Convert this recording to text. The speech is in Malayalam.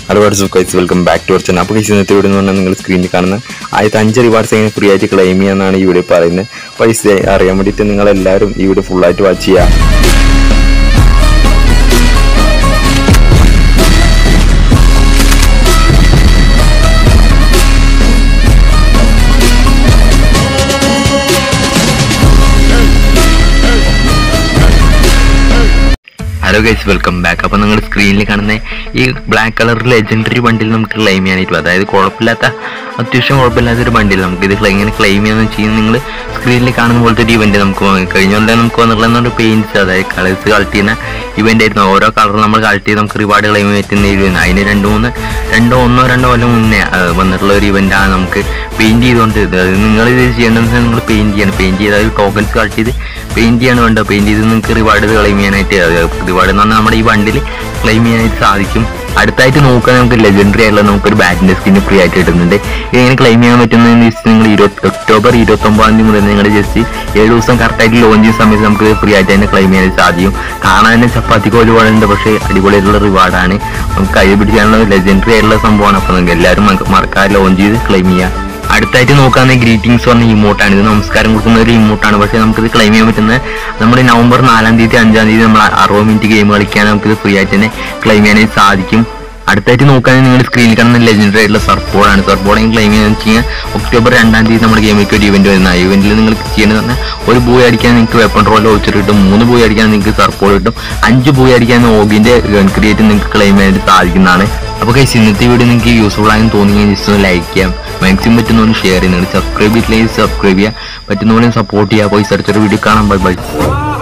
Hello, what's up guys? Welcome back to our channel. അപ്പോൾ guys ഇന്നത്തെ വീഡിയോ എന്ന് പറഞ്ഞാൽ നിങ്ങൾ സ്ക്രീനിൽ കാണുന്ന ആദ്യത്തെ 5 റിവാർഡ്സ് എങ്ങനെ ഫ്രീ ആയിട്ട് ക്ലെയിം ചെയ്യാന്നാണ് ഈ വീഡിയോ പറയുന്നത്. പൈസ അറിയാൻ വേണ്ടിയിട്ട് നിങ്ങൾ എല്ലാവരും ഈ വീഡിയോ ഫുൾ ആയിട്ട് വാച്ച് ചെയ്യുക. Hello guys, welcome back. അപ്പോൾ നിങ്ങൾ സ്ക്രീനിൽ കാണുന്ന ഈ ബ്ലാക്ക് കളർ ലെജൻഡറി ബണ്ടിൽ നമുക്ക് ക്ലെയിം ചെയ്യാനായിട്ട്, അതായത് അത്യാവശ്യം കുഴപ്പമില്ലാത്തൊരു ബണ്ടിൽ നമുക്ക് ഇത് ഇങ്ങനെ ക്ലെയിം ചെയ്യാന്ന് വെച്ച് കഴിഞ്ഞാൽ നിങ്ങൾ സ്ക്രീനിൽ കാണുന്ന പോലത്തെ ഒരു ഇവന്റ് നമുക്ക് കഴിഞ്ഞുകൊണ്ടേ നമുക്ക് വന്നിട്ടുള്ള പെയിൻറ്റ്സ്, അതായത് കളേഴ്സ് കളക്ട് ചെയ്യുന്ന ഇവന്റ് ആയിരുന്നു. ഓരോ കളർ നമ്മൾ കളക്ട് ചെയ്ത് നമുക്ക് റിവാർഡ് ക്ലെയിം പറ്റുന്ന ഇവന്റ്. അതിന് രണ്ടോ കൊല്ലം മുന്നേ വന്നിട്ടുള്ള ഒരു ഇവന്റാണ് നമുക്ക് പെയിന്റ് ചെയ്തുകൊണ്ട്. നിങ്ങൾ ഇത് ചെയ്യേണ്ടതെന്ന് നിങ്ങൾ പെയിന്റ് ചെയ്ത് ടോക്കൺസ് കളക്ട് ചെയ്ത് പെയിന്റ് ചെയ്യാണ് വേണ്ടത്. പെയിന്റ് ചെയ്ത് നിങ്ങൾക്ക് റിവാർഡ് ക്ലെയിം ചെയ്യാനായിട്ട്, റിവാർഡ് എന്ന് പറഞ്ഞാൽ നമ്മുടെ ഈ ബണ്ടിൽ ക്ലെയിം ചെയ്യാനായിട്ട് സാധിക്കും. അടുത്തായിട്ട് നോക്കാൻ നമുക്ക് ലെജൻഡറി ആയിട്ടുള്ള നമുക്കൊരു ബാറ്റിന്റെ സ്കിന്ന് ഫ്രീ ആയിട്ട് കിട്ടുന്നുണ്ട്. ഇതെങ്ങനെ ക്ലെയിം ചെയ്യാൻ പറ്റുന്നതെന്ന് വെച്ചാൽ നിങ്ങൾ ഒക്ടോബർ 29 മുതൽ നിങ്ങൾ ജസ്റ്റ് 7 ദിവസം കറക്റ്റായിട്ട് ലോഞ്ച് ചെയ്യുന്ന സമയത്ത് നമുക്ക് ഫ്രീ ആയിട്ട് തന്നെ ക്ലെയിം ചെയ്യാനായിട്ട് സാധിക്കും. കാണാൻ തന്നെ ചപ്പാത്തിക്ക് ഒരുപാടുണ്ട്, പക്ഷേ അടിപൊളിയായിട്ടുള്ള റിവാർഡാണ്. നമുക്ക് കൈ പിടിക്കാനുള്ള ലെജൻഡറി ആയിട്ടുള്ള സംഭവമാണ്. അപ്പോൾ നിങ്ങൾക്ക് എല്ലാവരും മറക്കാതെ ലോഞ്ച് ചെയ്ത് ക്ലെയിം ചെയ്യാം. അടുത്തായിട്ട് നോക്കാവുന്ന ഗ്രീറ്റിംഗ്സ് പറഞ്ഞ ഇമോട്ടാണ്. ഇത് നമസ്കാരം കൊടുക്കുന്ന ഒരു ഇമോട്ടാണ്. പക്ഷേ നമുക്കിത് ക്ലെയിം ചെയ്യാൻ പറ്റുന്നത് നമ്മൾ നവംബർ 4-ാം തീയതി 5-ാം തീയതി നമ്മൾ 60 മിനിറ്റ് ഗെയിം കളിക്കാൻ നമുക്കിത് ഫ്രീ ആയിട്ട് തന്നെ ക്ലെയിം ചെയ്യാനായിട്ട് സാധിക്കും. അടുത്തായിട്ട് നോക്കുകയാണെങ്കിൽ നിങ്ങൾ സ്ക്രീനിൽ കാണുന്ന ലെജൻഡറി ആയിട്ടുള്ള സർഫോർഡാണ്. സർഫോർഡ് ക്ലെയിം ചെയ്യാന്ന് വെച്ച് കഴിഞ്ഞാൽ ഒക്ടോബർ 2-ാം തീയതി നമ്മുടെ ഗെയിമിലേക്ക് ഒരു ഇവന്റ് വരുന്ന ഇവന്റിൽ നിങ്ങൾ ചെയ്യേണ്ടത് പറഞ്ഞാൽ ഒരു ബൂയ് അടിക്കാൻ നിങ്ങൾക്ക് വെപ്പൺ റോൾ വൗച്ചർ കിട്ടും, 3 ബൂയ് അടിക്കാൻ നിങ്ങൾക്ക് സർഫോർഡ് കിട്ടും, 5 ബൂയ് അടിക്കാൻ ഓഗിന്റെ ഗൺ ക്രിയേറ്റ് നിങ്ങൾക്ക് ക്ലെയിം ചെയ്യാനായിട്ട് സാധിക്കുന്നതാണ്. അപ്പോൾ ഗൈസ് ഇന്നത്തെ വീഡിയോ നിങ്ങൾക്ക് യൂസ്ഫുൾ ആയെന്ന് തോന്നിയെങ്കിൽ ജസ്റ്റ് ഒന്ന് ലൈക്ക് ചെയ്യാം, മാക്സിമം പറ്റുന്നവന് ഷെയർ ചെയ്യുന്നത്, സബ്സ്ക്രൈബ് ചെയ്തില്ലെങ്കിൽ സബ്സ്ക്രൈബ് ചെയ്യാം, പറ്റുന്നവനെ സപ്പോർട്ട് ചെയ്യുക. പോയി സെർച്ചൊരു വീഡിയോ കാണാം. Bye by.